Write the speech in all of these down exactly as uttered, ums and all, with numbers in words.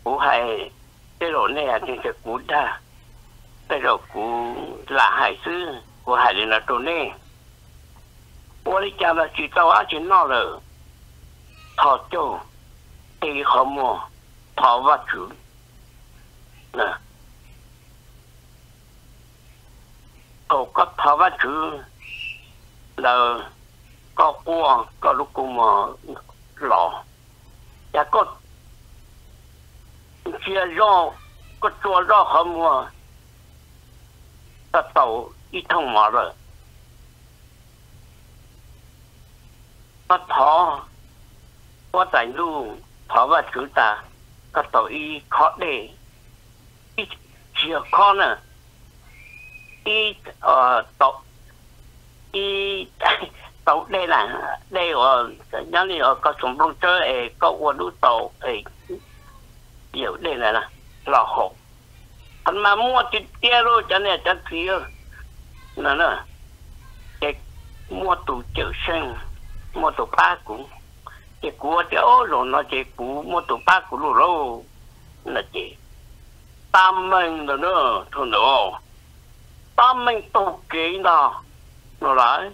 cú hay cái đồ này thì cái cú đa cái đồ cú là hải sư cú hải là đồ này我哋家啦知道啊，就闹了，他就对好么，他不住，那，我个他不住，那个我个如果么老，一个只让个做让好么，得到一通马了。我thọ我在路thọ và chủ ta có tội khó để ít chưa khó nữa ít ờ tội ít tội đây là đây ở nhớ đi ở có súng bông chơi ấy có uốn đu tàu ấy hiểu đây là là lò hộp anh mà mua thì tia rồi cho nên cho thì nữa nữa cái mua tủ chợ sen mua tủ ba cũng cái cua thì ô rồi nó chỉ cú mua tủ ba cũng rồi rồi là chỉ tam mình rồi nữa thôi nữa tam mình tụ kế đó nó lại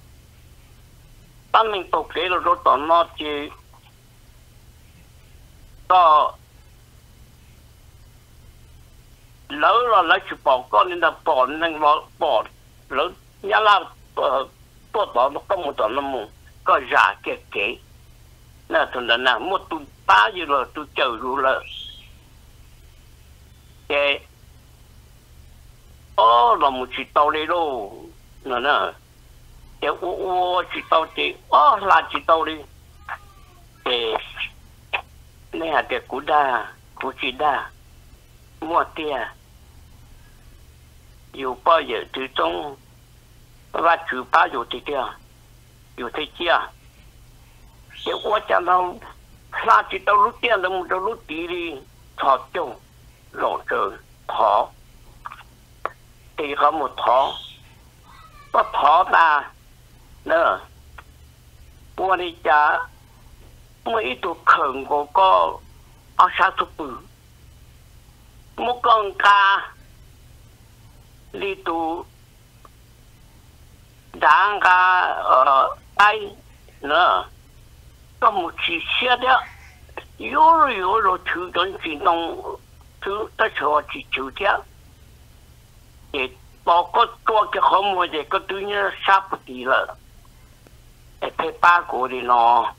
tam mình tụ kế rồi rồi tao nó chỉ có lỡ là lấy chụp bỏ con nên là bỏ nên nó bỏ lỡ nhá là bỏ bỏ nó có một tao nó mù có giả kẹt kế nè thằng đó nè một tụi ba gì rồi tụi chờ rồi là cái ô là một chỉ tàu đi đâu nè nè cái ô ô chỉ tàu thì ô là chỉ tàu đi cái này là cái cú đa cú chỉ đa mua tiền nhiều bao giờ từ trong và chữ ba nhiều thì kiaอยู่ที่เจ้าเดี๋ยวว่าจะเราพลาดจิตเรารู้เตี้ยเราเรารู้ดีดีถอดจงหลงเจอถอตีเขาหมดถอก็ถอตาเนอะวันนี้จะเมื่ออีตัวเข่งก็ก็เอาชาสุปืนมุกงกาลีตูด่างกาเอ่อai nữa có một chi xe đó yếu rồi yếu rồi thứ đơn chỉ nông thứ ta cho chỉ chịu thế để bỏ có cho cái không mua để có tự nhiên sắp đi了để phải ba của đi nó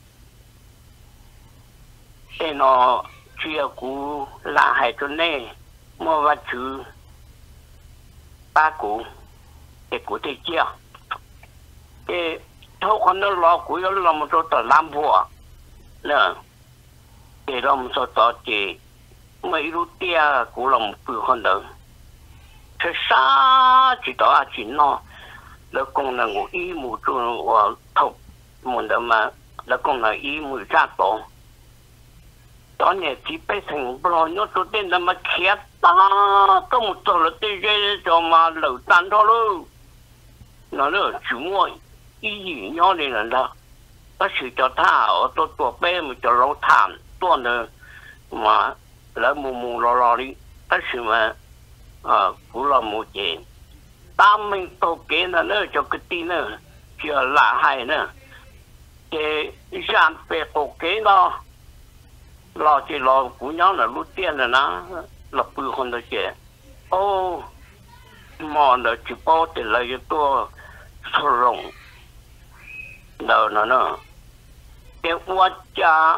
để nó chia của là hai chỗ này mua vật chữ ba của để của thế chia để thâu con nó lo của nó làm một số tờ làm vua nè để làm một số tờ chỉ mấy lúc tia của làm bự hơn nữa thế sao chỉ đó chỉ nó là con là ngủ ý mù chung và thâu muốn đó mà là con là ý mù ra tổ đó này chỉ phải thành bao nhiêu số tiền là mà khét ta có một số là tiền cho mà lẩu tan thôi luôn nó nữa chủ mua ý gì nhỏ này là đó có sự cho thả ở tôi tôi bé mà cho lâu thảm tôi nữa mà lỡ mù mù lo lo đi có sự mà ờ cũng là một chuyện tam mình tổ kế là nữa cho cái tin nữa chưa là hay nữa cái giảm về tổ kế đó lo chỉ lo của nhau là lúc tiền là nó là bự hơn đó chứ ô mà nó chỉ bao tiền là cái tôi sầu rồng đâu nó nó cái quá cha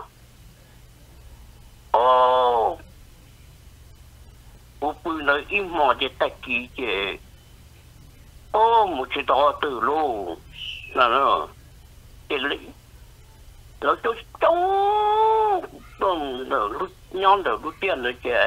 ô ô bự nó im mà chỉ tay kỳ chứ ô một chỉ đó từ lâu nó nó cái lý nó cho trống đông nó lúc nhon được lúc tiền nữa chứ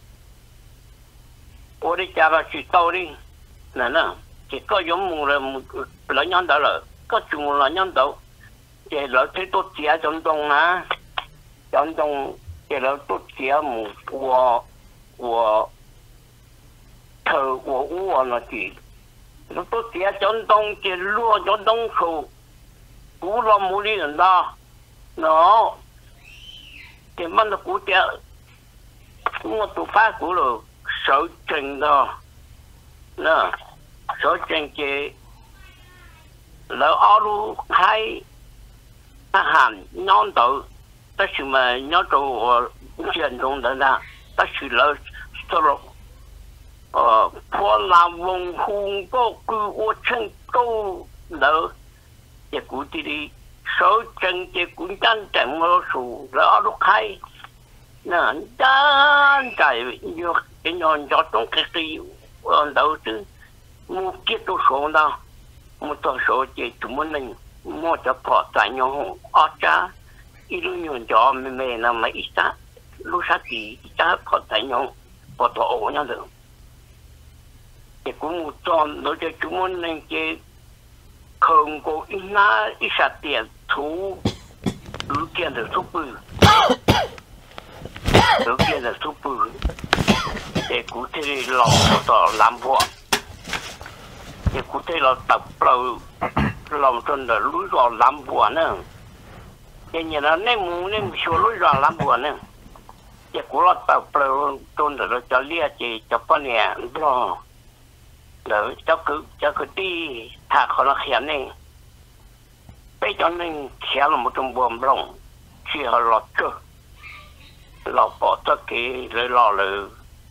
ô đi cha bà chỉ tao đi nè nè chỉ có giống mù là là nhon đó là có chung là nhon đâu chỉ là thấy tốt chia trong đông á trong đông chỉ là tốt chia mù của của thờ của u là chỉ nó tốt chia trong đông chỉ lúa trong đông khẩu cú lo mù đi lần đó nó thì mình là cú chia một tụ phá của rồi sở trình đó nè sở trình chế lỡ ở lu hai hàn nhon tự ta chỉ mà nhon tụ chuyện trong đó là ta chỉ lỡ solo ờ phó làm vùng hùng có cứ ô chân câu lỡ để cụ đi đi sở trình chế cũng chân chẳng mơ sù lỡ lúc hai nè chân chạy vô cái nhon cho trong cái gì đầu tư mua kia tôi số đâu mua tôi số chỉ chúng mình mua cho họ tại nhau ở cha ít nhiều cho mình mình là mấy ít ta lúc sát thì cha họ tại nhau họ tôi ổn nhau được thì cũng một tròn đối với chúng mình chỉ không có ít na ít sát tiền thu đủ tiền được số bự đủ tiền được số bự để cụ thể là tỏ làm vợ để cụ thể là tập lâu lòng chân là lối vào làm vợ nữa để như là nên muốn nên số lối vào làm vợ nữa để cụ là tập lâu chân là cho lia chỉ cho con nhà lo để cho cứ cho cứ đi thà họ nó khéo này bây giờ nên khéo là một trong buồn lòng khi họ lọt cơ lọt bỏ tất cái rồi lọt rồi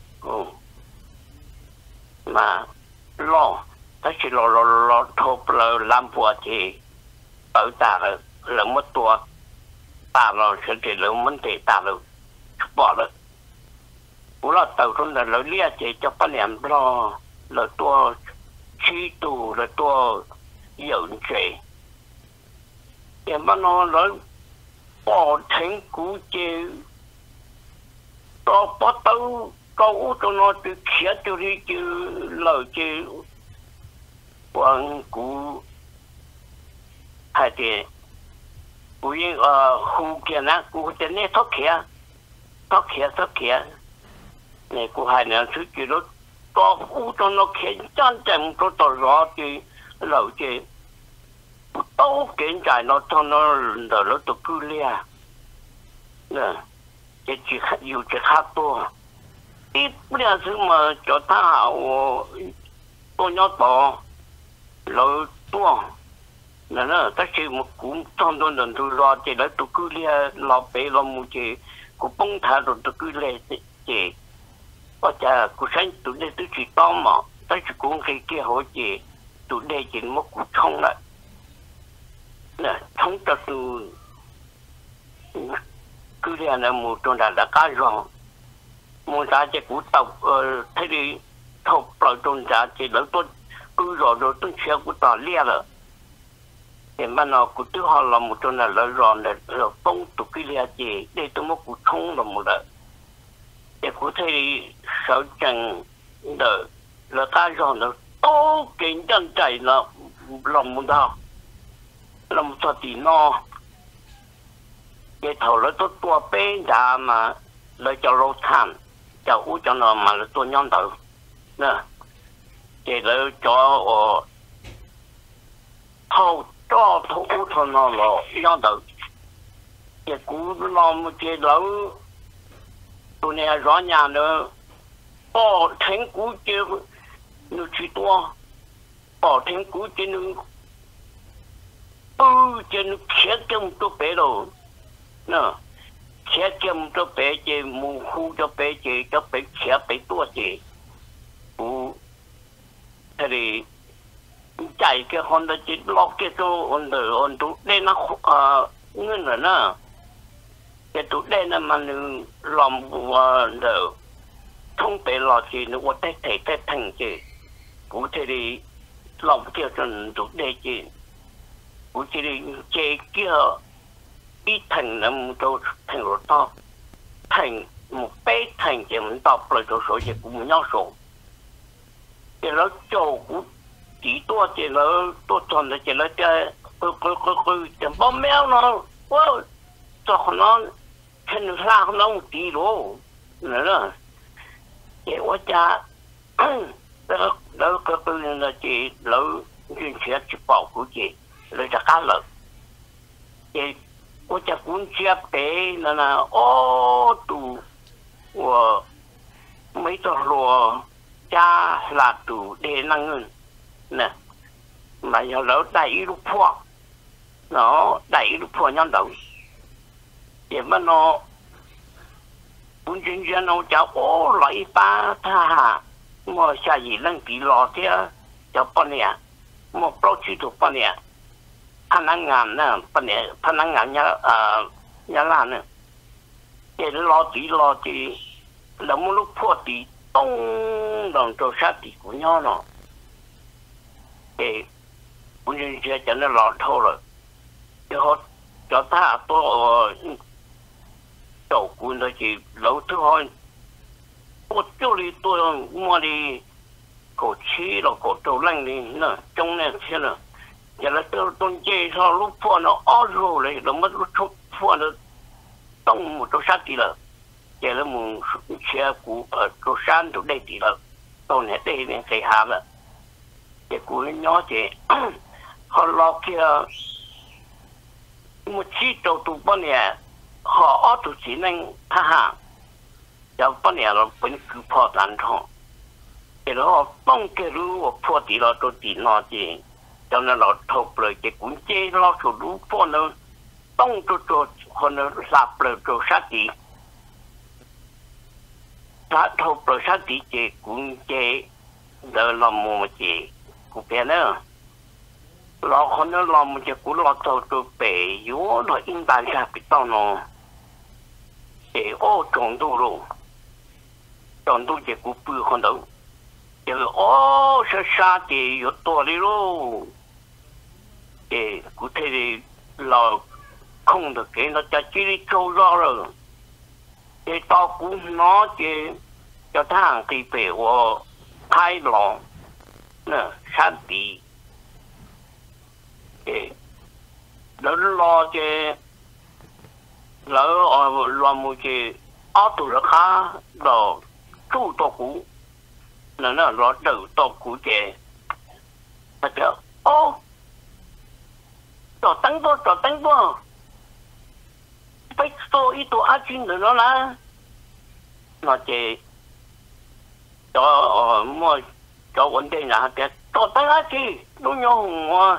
mà lo ta chỉ lo lo lo thộp là làm vợ thì ở ta là mất tua ta là sẽ chỉ là vấn đề ta là bỏ được cũng là tàu trong là lợi lia chỉ cho các em lo là tua chi tù là tua dọn chế thì mà nó nói bỏ thành cú chế cho bỏ tàu câu cho nó từ khía cho đi chứ lời chứ quan cú hay thì cú yên ở khu kia nè cú cho nên thoát khía thoát khía thoát khía này cú hai nữa thứ gì đó to u cho nó khía chân chân cho tao rõ thì lời chứ đâu kiến giải nó cho nó đỡ nó tự cứ lia nè cái chỉ khác nhiều chỉ khác to ít bây giờ mà cho ta hảo tôi nhớ to lỡ to là nó ta chỉ một cũng trong đó lần tôi lo chỉ để tôi cứ lia lo bé lo mua chỉ cũng bông thả rồi tôi cứ lia chỉ có chả cũng sáng tụi đây tôi chỉ to mà ta chỉ cũng cái kia hỏi chỉ tụi đây chỉ một cú thông lại nè thông cho tôi cứ lia là một trong đó đã cá rồi mua giá chỉ cú tàu thế thì thộp lại trong giá chỉ lớn tôi cứ rồi rồi tôi sẽ cú tàu lia rồi thì mà nó cú thứ họ là một trong là lớn rồi là rồi phong tụ cái lia chỉ để tôi muốn cú thông là một đời để cú thế thì sợ chẳng đợi là ta rồi là tô kính chân chạy là lòng một đau lòng cho tí no cái thầu là tôi tua bé ra mà lấy cho lô than cho u cho nó mà là tôi nhon đầu nè để lấy cho ở thâu cho thâu u cho nó là nhon đầu cái cú làm một cái lẩu tôi này rõ nhà nữa bỏ thành cú chơi nó chỉ to bỏ thành cú chơi nó ừ chơi nó khét trong tôi bé rồi nè khét trong tôi bé chơi mù khu cho bé chơi cho bé khét bé tua chơi u thì chạy cái con đó chỉ lót cái chỗ on đời on tụ đây nó ờ nguyên rồi nè cái tụ đây là mà làm và đời không phải lo gì nó có thể thể thể thành gì cũng thể đi làm kia cho tụ đây chứ cũng chỉ đi chơi kia ít thành là một chỗ thành rồi to thành một bé thành chỉ mình đọc lại chỗ số gì cũng nhau số thì nó chỗ cũng chỉ to chỉ nó to tròn là chỉ nó chơi cứ cứ cứ cứ chỉ bom méo nó quá cho nó chân ra nó một tí luôn nữa chỉ quá cha đó đó cái cái là chỉ lỡ chuyên chế chỉ bảo của chị lỡ cho cá lợn chị quá cha cũng chế bé là là ô tù của cho lùa cha là tù để năng ngân nè mà giờ lỡ đẩy lúc phò nó đẩy lúc phò nhau đầu để mà nó muốn chuyên gia nó cháu ô lại ba tha mà xa gì lần kỳ lọ thế cháu bao nhiêu một bao nhiêu thuộc bao nhiêu anh ăn ngàn nè bao nhiêu anh ăn ngàn nhá à nhá là nè để lo tí lo tí là một lúc phò tí tông đồng trâu sát tí của nhau nó để muốn chuyên gia cho nó lọt thôi rồi cho cho ta tôi đầu quân đó chỉ lâu thứ hai một chỗ đi tôi mua đi cổ chi là cổ trâu lanh đi nè trong này thế nè giờ là tôi tôi chơi sao lúc phun nó ót rồi đấy nó mất lúc phun nó tông một chỗ sát thì là giờ là một xe cũ ở chỗ山chỗ đây thì là tôi này đây này thấy hàm là cái cũ nhỏ chứ họ lo kia một chi trâu tụ bao nhiêu họ ở tụ chỉ nên ha ha giờ bao nhiêu là vẫn cứ phò tàn thọ cái đó họ tông cái lú họ phò tí là tụ tí nó gì cho nên là thộp rồi cái cuốn chế lo số lú phò nó tông tụ tụ họ nó sạp rồi tụ sát tí sát thộp rồi sát tí cái cuốn chế đỡ làm một chế cũng biết nữa lo họ nó làm một cái cú lo tàu tàu bể yếu nó in đại ra bị tao nó để ô trồng đồ rồi trồng đồ cái cú bự hơn đâu cái ô sa sa thì yếu to đi luôn cái cú thế thì là không được cái nó cho chỉ đi trâu ra rồi cái tao cũng nó cái cho thằng thì bể của khai lòng nè sát tí lỡ lo cái lỡ lo một cái áo tủ nó khá rồi chú to cũ nó nó lo đầu to cũ cái mà cái ô trò tăng vô trò tăng vô phải số ít tổ ác chín nữa nó là nó cái cho mua cho ổn định là cái trò tăng ác chín đúng không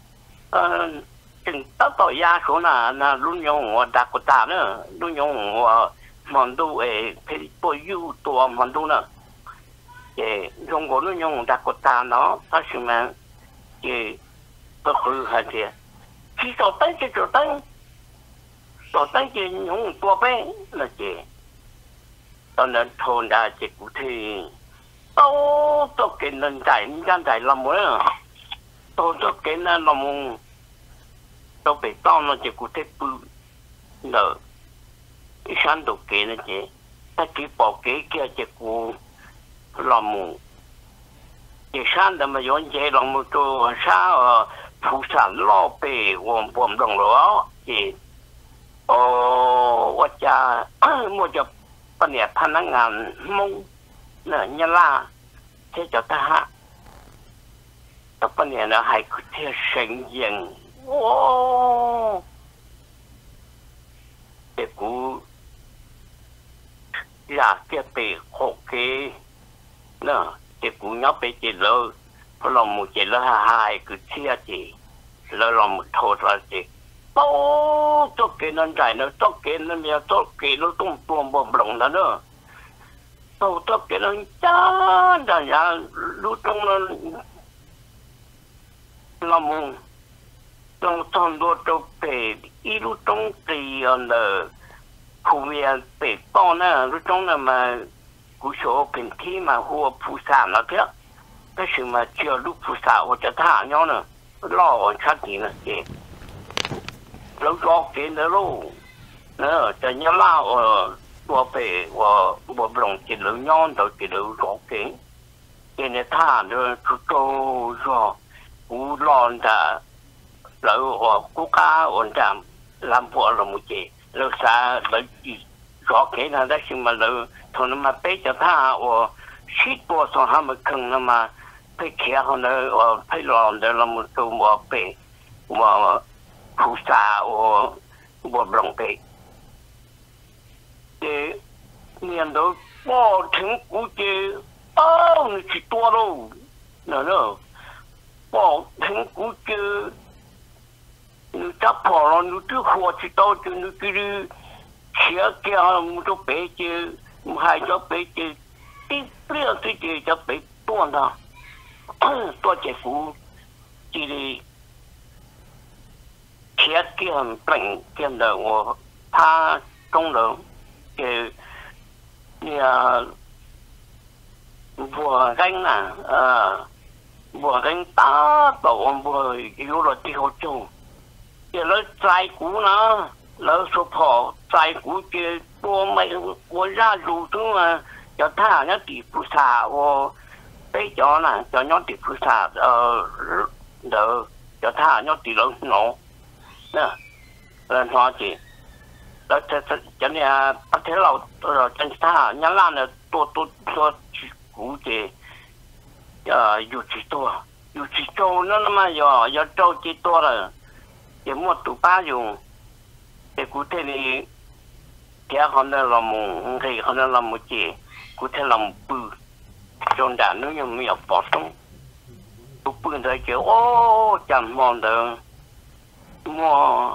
chừng tất tội gia số là là luôn nhau đặc của ta nữa luôn nhau mòn đu ấy phải bồi yêu tổ mòn đu nữa để dùng của luôn nhau đặc của ta nó ta sử mà thì tôi cứ hay thì khi tổ tăng thì tổ tăng tổ tăng thì những tua bé là gì cho nên thôn đã chỉ cụ thể tôi tôi cái nền giải nhân giải làm mới tôi tôi cái là làm tôi bị tao nó chỉ cụ thể bự nợ cái sản đồ kế nó chỉ ta chỉ bỏ kế kia chỉ cụ làm một cái sản đó mà dọn dẹp làm một chỗ sao phụ sản lo bể gồm gồm đồng đó thì ồว่าจะmộtจะปัญญาพนักงานมุ่งเนี่ยยล่าที่จะทหารแต่ปัญญาเนี่ยให้คุณเที่ยวเสียงยิงโอ้เด็กกูอยากจะไปหกเกเนี่ยเด็กกูยับไปจีเลยเพราะเราหมู่จีเลยหายคือเที่ยวจีแล้วเราหมู่โทษเราจีโอ้ตัวเกนั่นใจเนอะตัวเกนั่นเนี่ยตัวเกเราต้องตัวบ่มหลงนะเนอะตัวตัวเกนั่นจ้าจ้าอย่ารู้ตรงนั้นเรามุ่งต้องทำตัวตัวเปย์อีรู้ตรงตีอันเดอร์ผู้เวียนเปย์ป้อนน่ะรู้ตรงนั้นมากูโชว์เป็นที่มาหัวผู้สามแล้วเถอะก็คือมาเชื่อลูกผู้สาวจะท่าย้อนเนอะล่อชัดจีนะเจ๊แล้วรอเกณฑ์นะลูกเนอะจะยังเล่าเออตัวเป๋ว่าบ่หลงจิตหรือย้อนตัวจิตหรือรอเกณฑ์เกณฑ์เนี่ยท่าเนอะทุกโตรอกูร้อนแต่แล้วว่ากูก้าอ่อนจำลำพวกเราหมดเจแล้วซาแล้วรอเกณฑ์นะได้ชิมมาแล้วทนมาเป๊ะจะท่าว่าชิดตัวสองห้ามันคึงนะมาไปเขียเขาเนอะว่าไปร้อนเดี๋ยวเราหมดตัวว่าเป๊ะว่าผู้สาวบ่บลงไปเจ年头包成估计哦，你去多喽，那那包成估计你咋跑了？你这火知道就你给你车家我都白接，还叫白接，第不要这些叫白多呢，多结果这里车家本见的我他中人给。nhà vừa gánh à vừa gánh tá tổ vừa yếu là tiêu chung thì nó trái cũ nó nó số phò trái cũ kia tôi mấy tôi ra dù chúng mà cho thà nó tỷ phụ xà và bây giờ nè cho nó tỷ phụ xà ờ đỡ cho thà nó tỷ lớn nổ nè lên hoa chị đó cho nên bắt thế là rồi chân ta nhớ là là tôi tôi tôi cũng thì ờ yêu chỉ tôi yêu chỉ tôi nó mà giờ giờ tôi chỉ tôi là để mua tủ ba dùng để cụ thể thì cái họ nên làm một cái họ nên làm một gì cụ thể làm bự trong đàn nếu như mình bỏ xuống tủ bự rồi kiểu ô chẳng mong được mua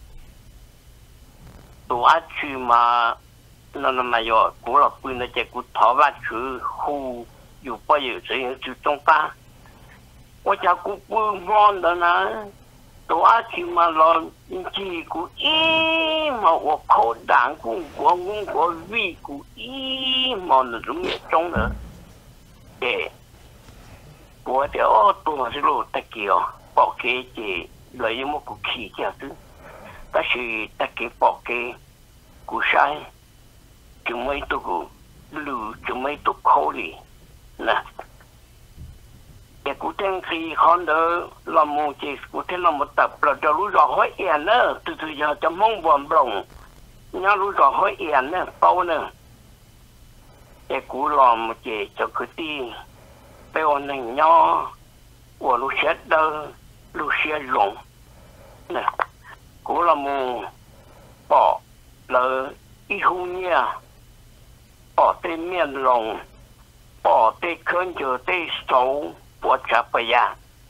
tụ ác chư mà nó là mà giờ cũng là quyền là chỉ cũng thọ vào chữ khu dù bao giờ sẽ chữ trong ta, tôi cha cũng buông ngon đó nè, tụ ác chư mà lo chỉ cũng ý mà我口胆cũng của cũng của vị cũng ý mà nó giống như trong nữa, để của thì ô tôi sẽ lo tất kiểu bỏ cái gì lấy một cuộc khí kia chứ. Ta chỉ ta cái bỏ cái cú sai chúng mấy tụ cú lù chúng mấy tụ khô đi nè để cú tên khi con đỡ làm một chỉ cú tên làm một tập là cho lũ rõ hỏi yên nữa từ từ giờ cho mong buồn bồng nhá lũ rõ hỏi yên nữa bao nữa để cú làm một chỉ cho cứ đi bây này nhỏ của lũ xét đỡ lũ xét rộng nè cú là mù bỏ là ít hú nha bỏ tên miền lòng bỏ tên khơi chờ tên xấu bỏ chả bây giờ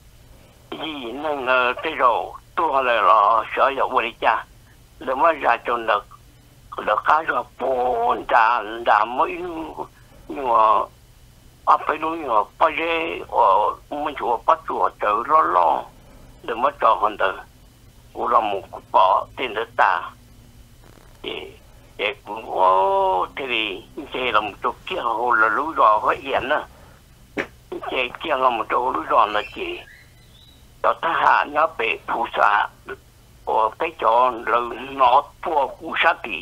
gì nên là tên rồi tôi là là sợ dọc về cha để mà ra cho được được cái rồi bốn đã đã mới nhưng mà à phải nói nhưng mà bây giờ ở mình chùa bắt chùa chờ lo lo để mà cho hơn được cú làm một cú bỏ tên đất ta để để cũng ô thế thì chơi làm một chỗ kia hồ là lúa giò hơi yên nè chơi kia làm một chỗ lúa giò là chỉ cho ta hạ nhớ về phù sa ở cái chỗ là nó phù phù sa thì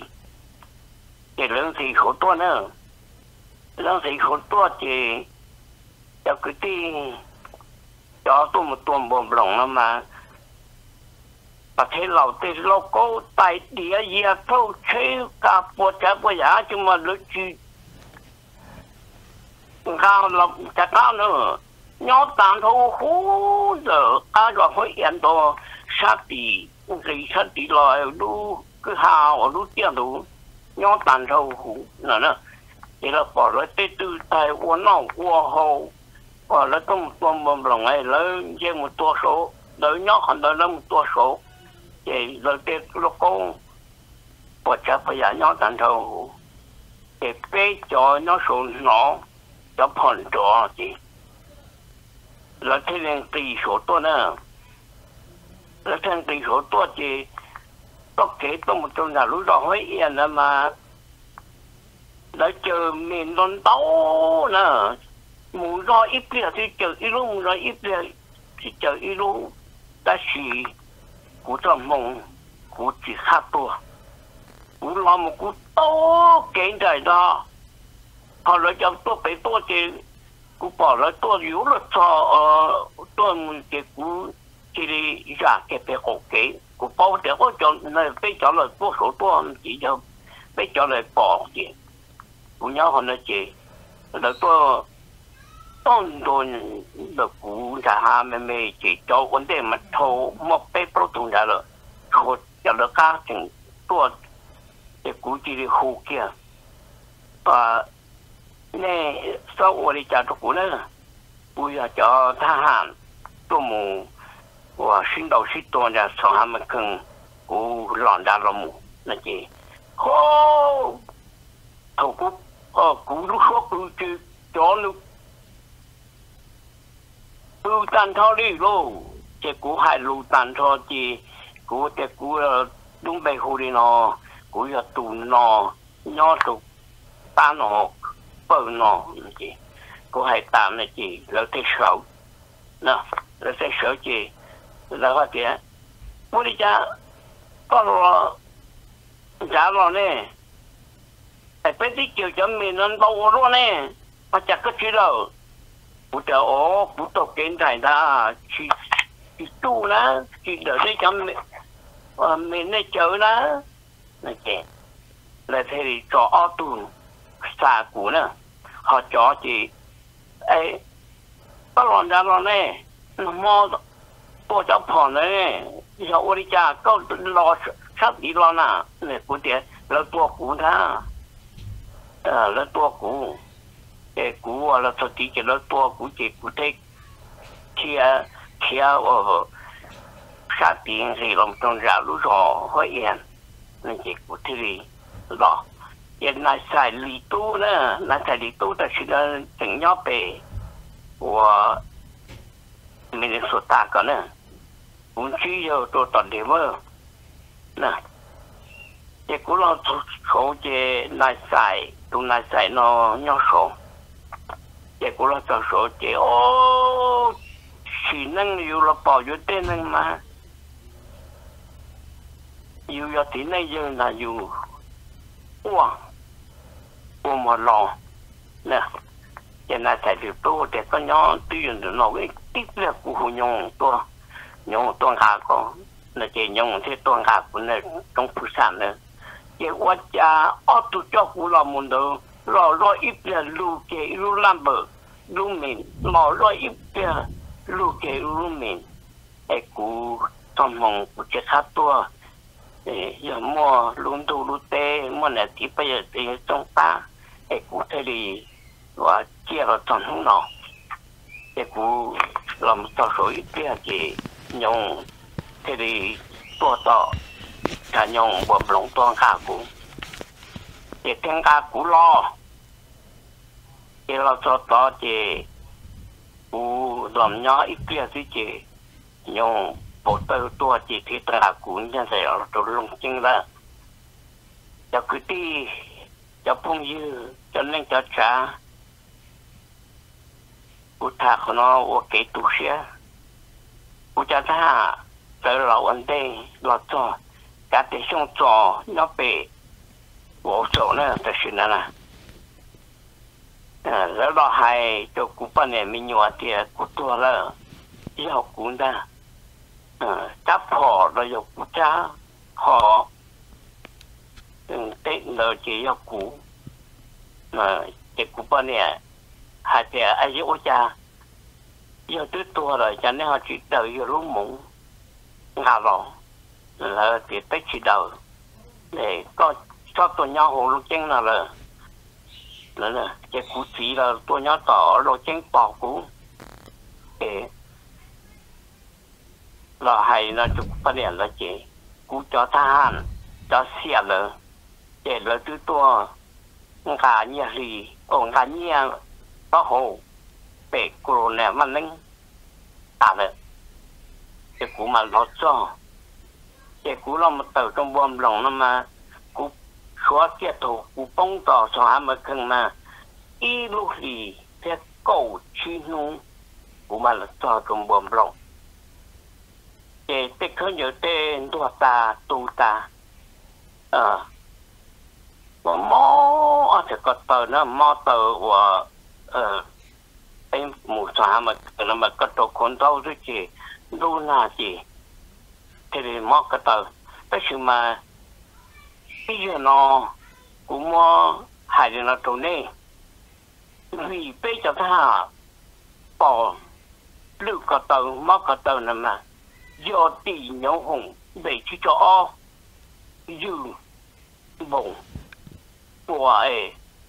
để lớn thì khổ to nữa lớn thì khổ to thì cho cái tiền cho tôi một tuần bồn lòng màประเทศเราแต่โลโก้ไต่เดียเยียเท่าเชื่อกับปวดแผลปวดยาจึงมาลึกจีข้าวเราจะข้าวเนอะย้อนตามทูหูเด้อข้าวเราให้เอ็นตัวชาติสีชาติลอยดูคือหาวดูเตี้ยดูย้อนตามทูหูนั่นนะเดี๋ยวเราปล่อยเลยตื้อตื้อไต่วัวนอกวัวโหว่าแล้วต้องตัวบำรุงไอ้แล้วยังมันตัวโสเดี๋ยวย้อนขันเดี๋ยวแล้วมันตัวโสđể rồi cái lúc con bỏ chấp bây giờ nó thành thầu để cái cho nó xuống nó cho phần trọ gì là thế nên tùy số tôi nữa là thế tùy số tôi thì có kế tôi một trong nhà lúa rõ yên là mà đã chờ mình đón tấu nữa muốn rõ ít tiền thì chờ ít lúc muốn rõ ít tiền thì chờ ít lúc ta chỉ cú trong mông cú chỉ khác tua cú làm một cú to kiện trời đó họ lại cho tôi phải tôi thì cú bỏ lại tôi yếu là cho tôi mình cái cú chỉ đi ra cái cái cổ kế cú bao để có cho này phải cho là tôi số tôi chỉ cho phải cho là bỏ gì cú nhớ họ nói chỉ là tôi tôn tôn được cú ra ha mẹ mẹ chỉ cho vấn đề mà thâu một cái protein ra rồi rồi cho được các tình tôi để cú chỉ đi khu kia và nè sau ở đi chợ cũ nữa bây giờ cho tha hàn tôi mù và sinh đầu sinh tuần ra sau hai mươi cân của lòn đá lò mù là gì hô thầu cú ờ cú lúc số cú chứ cho lúc cú tan thao đi luôn chỉ cú hai lù tan thao chỉ cú chỉ cú đúng bề hồ đi nó cú giờ tù nó nhỏ tụ ta nó bờ nó gì cú hai tam là gì là cái sầu nè là cái sầu gì là cái gì bố đi cha có lo giá lo nè tại bên tí chiều cho mình nó bao luôn nè mà chắc cái gì đâu bố chờ ó bố tổ kiến thầy ta chỉ chỉ tu đó chỉ đợi để cho mình mình này chờ đó này kệ là thế thì cho ó tu xa cũ nữa họ cho chị ấy có lon ra lon nè nó mò bố cháu phòn đấy giờ ô đi cha có lo sắp đi lo nè này của tiền là tua cũ ta ờ là tua cũ cái cũ là thật tí cái là tua cũ chỉ cũ thế kia kia ở sát tiền thì lòng trong rào lúa rò hơi yên nên chỉ cũ thế gì đó hiện nay xài lì tu nữa nay xài lì tu ta chỉ là từng nhỏ bể của mình số ta có nữa muốn chỉ giờ tôi toàn điểm mơ nè cái cú lo số cái nay xài tu nay xài nó nhỏ số cái cú lo cho số cái ô chỉ năng yêu là bảo vô tên năng mà yêu cho tí này giờ là yêu wow wow mà lo nè cái này xài được tôi để có nhỏ tiền được nó cái tiếp là của hồ nhung tôi nhung tôi hạ có là chỉ nhung thế tôi hạ của này trong phụ sản nữa cái quá cha ở tụ cho của lo muốn đâu lo lo ít là lu cái lu làm bờ lu mình lo lo ít là lu cái lu mình cái cú trong mong của cái khác tôi để giờ mua luôn tu luôn tê mua này thì bây giờ thì trong ta cái cú thế thì và chia vào trong không nào cái cú làm sao số ít là chỉ nhung thế thì tua to cả nhung bầm lỏng toàn cả cú cái tiếng cả cú lo cái lo cho to chỉ cú làm nhỏ ít là gì chỉ nhung bộ tơ tua chỉ thì cả cú như thế là tôi lung chinh ra cho cứ đi cho phong dư cho nên cho trả cú thà của nó ok tu sửa cú cha ta tới lâu anh đây lo cho cả để xong cho nó bị bộ số nữa tại sao nè rồi đó hay cho cú bên này mình nhua thì cú tua là yêu cú ta chấp họ rồi yêu cú cha họ tên là chỉ yêu cú mà cái cú bên này hai thì ai yêu cha yêu tứ tua rồi cho nên họ chỉ đợi yêu lúc mùng ngà lò là thì tới chỉ đầu để có cho tôi nhau hồ lúc chân là là là là cái cú chỉ là tôi nhau tỏ lúc chân bỏ cú để là hay là chụp phát hiện là chỉ cú cho than cho xẻ là để là tứ tua ngà nhẹ gì còn ngà nhẹ có hồ để cô này mà nên à được cái cú mà nó cho cái cú là một tờ trong bom lòng nó mà cú xóa tiệt thủ cú bông tỏ xóa mà cần mà y lúc gì cái cầu chi nung cú mà là cho trong bom lòng cái cái khởi nhớ tên tua ta tu ta ờ mà mò thì có tờ nó mò tờ của ờ em một xóa mà nó mà có tổ con đâu rồi chị đu na chị thì mò cái tờ cái sự mà bây giờ nó cũng mò hai đứa nó trốn đi vì bây giờ ta bỏ lưu cái tờ mò cái tờ này mà do tỷ nhau hùng để chỉ cho dư bụng của ấy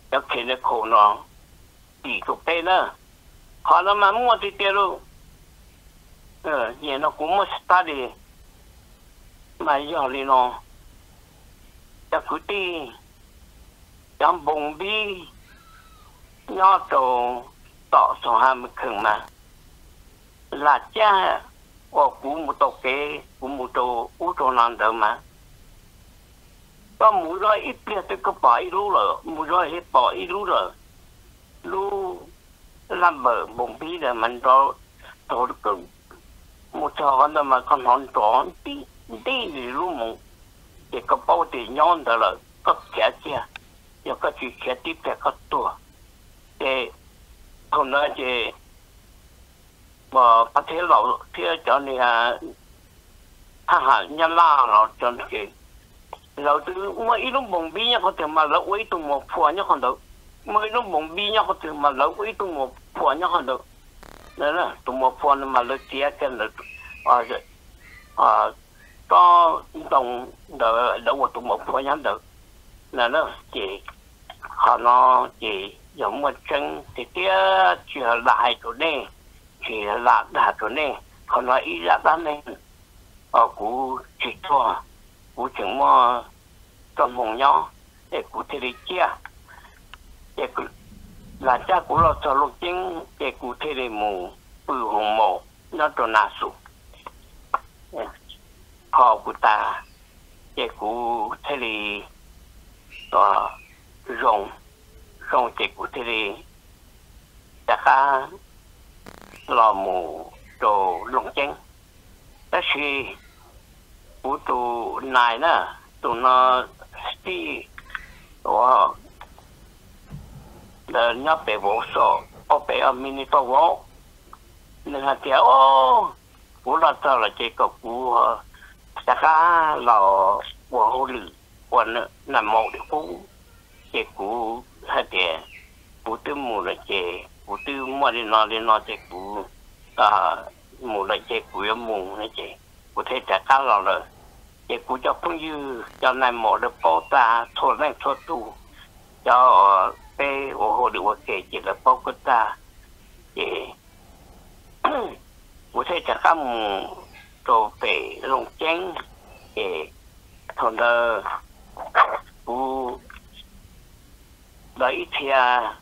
要看的可能地图背呢，好了嘛，我这点路，呃，也那古么是大的，买药的喏，要估计，要蹦比，要做到上还没肯嘛，辣椒，我估木头给，估木头乌头难得嘛。ก็หมูร้อยอีเปลี่ยนก็ปล่อยรู้เหรอหมูร้อยให้ปล่อยรู้เหรอรู้ลำเบอร์บ่งพี่เนี่ยมันรอโตก็หมูชอนเนี่ยมันก็นอนจอนตีตีนี่รู้มึงเด็กก็เป้าตีย้อนเด้อเลยก็แก่เจ้าแล้วก็จีแก่ตีแต่ก็ตัวแต่คนนั้นจะว่าประเทศเราที่จะเนี่ยทหารยันล่าเราจนเกิดเราถือว่าอีลูกบ่งบีเนี่ยเขาถือมาแล้วไว้ตรงหมวกผัวเนี่ยคนเดียวเมื่อลูกบ่งบีเนี่ยเขาถือมาแล้วไว้ตรงหมวกผัวเนี่ยคนเดียวนั่นแหละตรงหมวกผัวเนี่ยมาแล้วเจี๊ยกันเลยอ่าจะอ่าก็ตรงเดี๋ยวเดี๋ยวว่าตรงหมวกผัวเนี่ยเดี๋ยวนั่นแหละจีเขาเนาะจีอย่างเมื่อจังทีเดียวเชื่อหลายตัวนี้เชื่อหลายหลายตัวนี้เขาเนาะอีหลายตัวนี้อ่ากูจีตัวกูจึงว่าตอนมองย้อนเด็กกูที่ได้เจ้าเด็กหลังจากกูเราจะลุกจิ้งเด็กกูที่ได้หมูปืนหงหมูนั่นตัวนาสุพอกูตาเด็กกูที่ได้ตัวรงรงเด็กกูที่ได้แต่ข้าหล่อหมูตัวลุกจิ้งแต่ชีกูตัวนายนะตัวน่ะที่ตัวเดินยับไปวอสเอาไปเอามินิตัววอนึกหาเดียวโอ้กูรักเธอละเจ้ากับกูแต่ก็เราวัวหรือวันนั้นมองดิกูเจ้ากูหาเดียวกูตื้อมูละเจ้ากูตื้อมัวดินอนดินอนเจ้ากูอ่ามูละเจ้ากูยังมูนะเจ้ากูเทแต่ข้าเราเลยเจ้ากูจะพุ่งยืดจะนายหมอเดือปอตาโทษแรงโทษตู้จะไปโอ้โหหรือว่าเกจิแล้วปอกตาเจ้กูเทแต่ข้ามโตไปลงเจ้งเจ้ทนเดอกูได้เทีย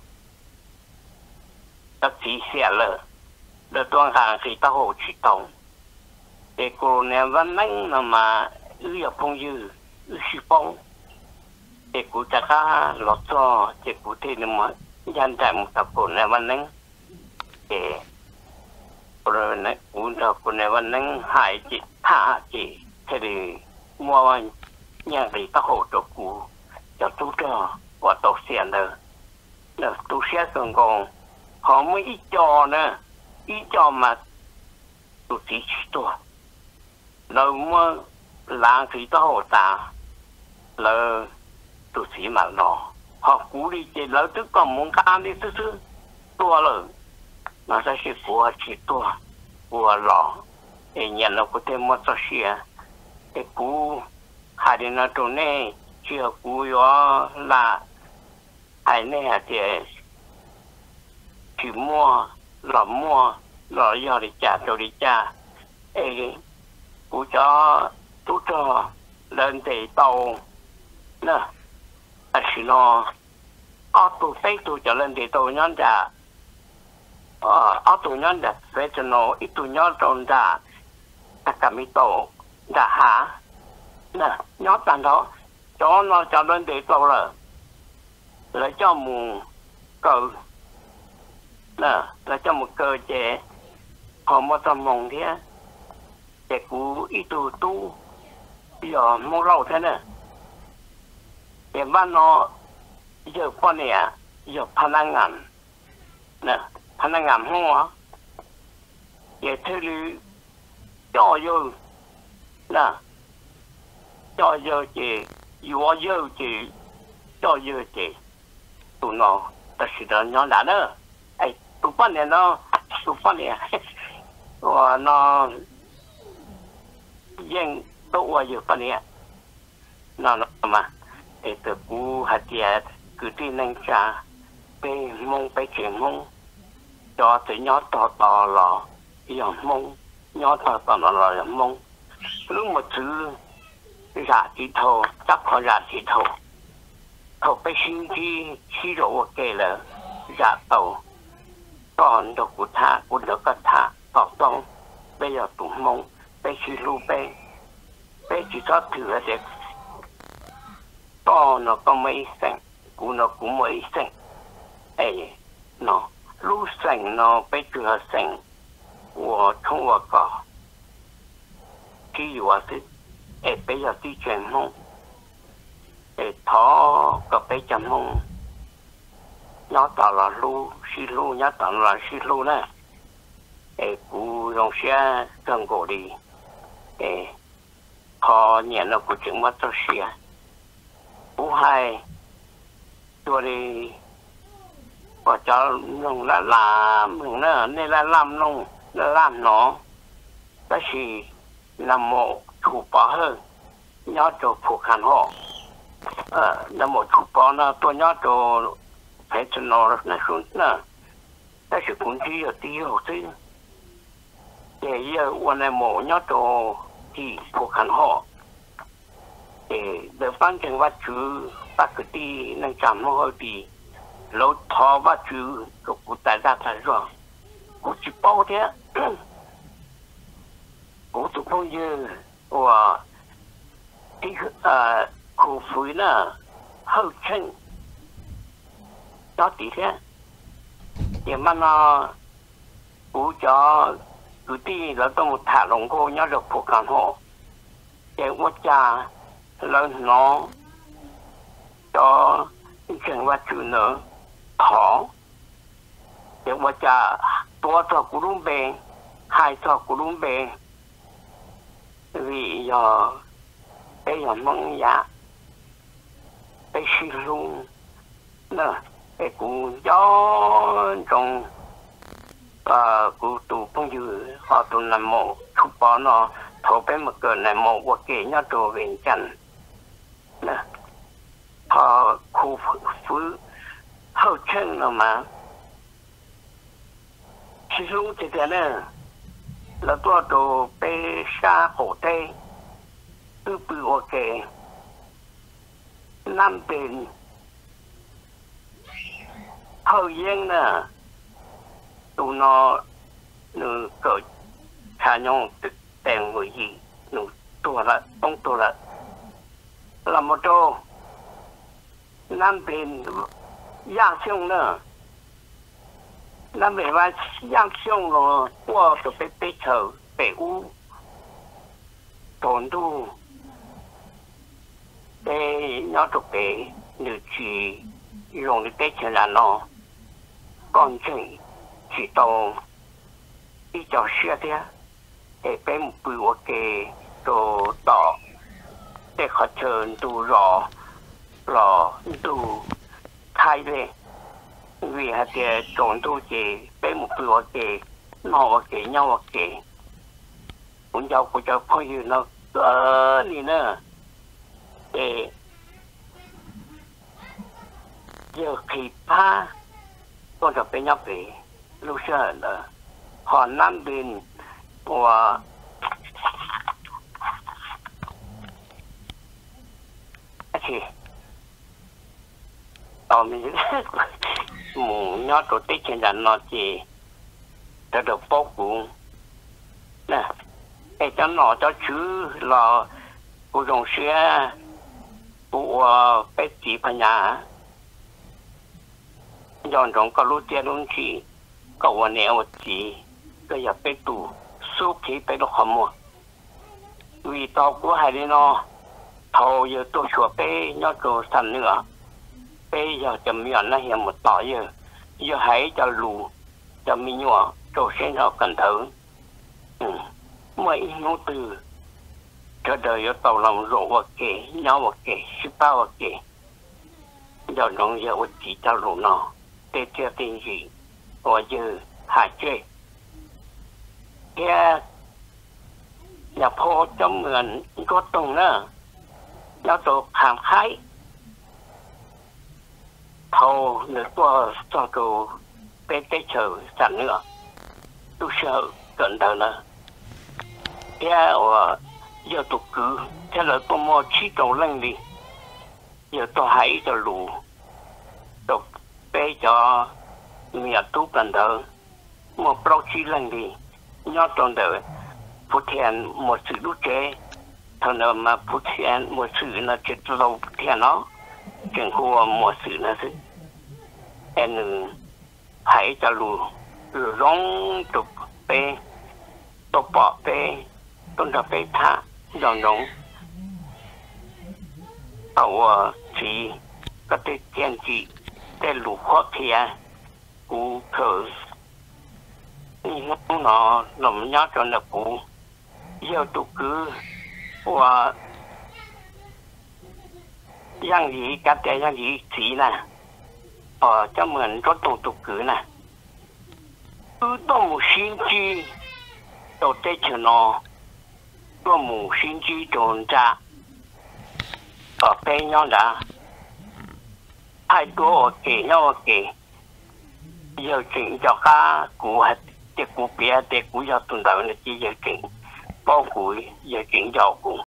ตัดสีเสียเลยเดือดตัวห่างสีตาโหชิตงเจ้ากูเนี่ยวันนั้นนำมาเอื้อพงยืเอื้อชิปงเจ้ากูจะฆ่าหลอกจ่อเจ้ากูที่นี่มันยันใจมุตะกูในวันนั้นเจ้ากูเนี่ยกูจะกูในวันนั้นหายจิตท่าจีเท่ดีมัววันยังสีตาโหตัวกูจะตู้จ่อว่าตกเสียนเลยเนี่ยตู้เสียส่วนกองเขาไม่อีจอนะอีจอมาตู้สีตัวเราเมื่อล้างสีตาโหตาแล้วตู้สีมาหล่อพอกูดีเจแล้วตึกก็มุงการนี่ซื่อตัวเลยน่าจะสิกัวชีตัวกัวหล่อเอ็นยันเราก็เต็มหมดเสียไอ้กูหาดินาตัวนี้เชื่อกูย่อละไอ้เนี่ยเจ้ขี้มัวหล่อมัวหล่อยอดิจ่าตัวดิจ่าเอ้กูจะตู้จะเดินเตะโตนะไอ้สิโนเอาตู้เฟซตู้จะเดินเตะโตย้อนจ่าเอ่อเอาตู้ย้อนจ่าเฟซโนอีตู้ย้อนตรงจ่าตะกามิโตจ่าหานะย้อนตันเขาจอเราจะเดินเตะโตเลยแล้วเจ้ามูเกิดนะแล้วเจ้ามูเกิดเจพอมาสมองเทียเด็กกูอีตูตู้อย่ามองเราแท้เนี่ยเห็นบ้านนอเยอะกว่าเนี่ยเยอะพนักงานนะพนักงานหัวเยอะเท่าลือจ่อเยอะนะจ่อเยอะจีอยู่เยอะจีจ่อเยอะจีตัวนอแต่สิเดินย้อนหลังเนอะไอ้ตุ๊กปั้นเนี่ยเนาะตุ๊กปั้นเนี่ยว่านอยังตัวอยู่ปะเนี่ยนอนมาไอ้ตัวกูหัดเจียก cứ đi nâng trà bê mông bê chuyện mông cho tới nhó tỏ tỏ lò dòng mông nhó tỏ tỏ lò dòng mông lúc một thứ giả chỉ thầu chắc có giả chỉ thầu thầu bê xin chi chi rổ kê là giả tàu còn được của thả của được cái thả tỏ tông bây giờ tụ mông bê chỉ lưu bê bê chỉ có thử là được to nó có mấy sành của nó cũng mấy sành ấy nó lưu sành nó bê chưa sành của không có có khi dù thì ấy bây giờ đi chuyển mông ấy thó có bê chấm mông nhớ tao là lưu xí lưu nhớ tao là xí lưu nè ấy cú dùng xe cần cổ đi ấy họ nhận nó của chứng mất cho xe cú hai tôi đi và cho nông là làm nông nữa nên là làm nông là làm nó đó chỉ là một chủ bỏ hơn nhớ cho phụ khăn họ ờ là một chủ bỏ nó tôi nhớ cho phải cho nó nó xuống nữa đó chỉ cũng chỉ ở tiêu chứ để giờวันnày mổ nhớ cho thì phụ khăn họ để để ban chân vật chữ bác cái đi năng chạm nó hơi đi lâu thọ vật chữ của cụ tại ra tại rồi cụ chỉ bao thế cụ tụi con như và cái à cụ phơi nè hơi chân đó tí thế để mà nó cụ cho cứ đi là tôi một thả lồng cô nhớ được phụ khăn họ để quát cha lớn nó cho chuyện vật chữ nữa khó để mà cha tua cho cụ đúng bề hai cho cụ đúng bề vì giờ bây giờ mong giá bây xì luôn nè cái cụ gió trong và cụ tụ phong dư họ tụ nằm mộ chụp bỏ nó thổ bên một cờ này mộ của kẻ nhớ đồ về chân nè họ khu phứ hậu chân nó mà sử dụng thì thế này là tôi đồ bê xa khổ tê tư bự của kẻ năm tiền hậu yên nè tụ nó nữ cỡ khả nhông tiền người gì nữ tuổi là ông tuổi là là một chỗ năm tiền giang xung nữa năm về ba giang xung rồi qua từ bê bê chờ bê u tổn thu để nó thuộc bê nữ chỉ dùng để bê chờ là nó còn chừng chỉ tàu đi cho xe thế để bé một bữa ok đồ đỏ để họ chờ đồ rò rò đồ thay về vì hạt tiền trộn đồ gì bé một bữa ok nó ok nhau ok cũng giao của cho phong như nó cỡ gì nữa để giờ khi pa con được bé nhóc về lúc xưa là họ năm bên của thì tao mình mù nhót tổ tích trên đàn nó chỉ đã được bốc cũng nè để cho nó cho chứ là của dòng xe của bé chỉ phải nhà dọn trong cái lối tiền luôn chỉ cậu anh em một chỉ cái giờ bé tù suốt khi bé nó không mua vì tao của hai đứa nó thầu giờ tôi sửa bé nhớ đồ sẵn nữa bé giờ chấm miệng nó hiện một tỏi giờ giờ hãy cho lù cho mình nhỏ đồ xe nó cẩn thận mấy ngôn từ cho đời ở tàu lòng rộ một kể nhau một kể ship bao một kể giờ nó giờ một chỉ cho lù nó để theo tình gì và giờ hại chơi cái nhà phô trong người có tùng nữa nó tổ hàng khai thâu nữa qua cho cô bé bé chờ sẵn nữa tôi sợ cẩn thận nữa theo giờ tôi cứ theo là tôi mua chi đầu lên đi giờ tôi hãy cho lù tôi bé cho nhà tôi cẩn thận một bao chi lên đi nhớ trong đời phụ thiện một sự đút chế thằng nào mà phụ thiện một sự là chết lâu thiện nó chẳng có một sự là sự em hãy cho lù rong tục bé tôi bỏ bé tôi đã bé thả dòng dòng ở chỉ có thể kiên trì để lù khó thiện của thở nó nằm nhát cho nó phụ giờ tôi cứ và yang gì cái cái yang gì chỉ nè ở trong mình có tổ tục cứ nè cứ tôi một sinh chi đầu tết cho nó tôi một sinh chi trốn ra ở bên nhau đã ai tôi kể nhau kể giờ chuyện cho cá của để cụ bia để cụ cho tuần đầu này chỉ giờ chuyện bao củi giờ chuyện giàu cũng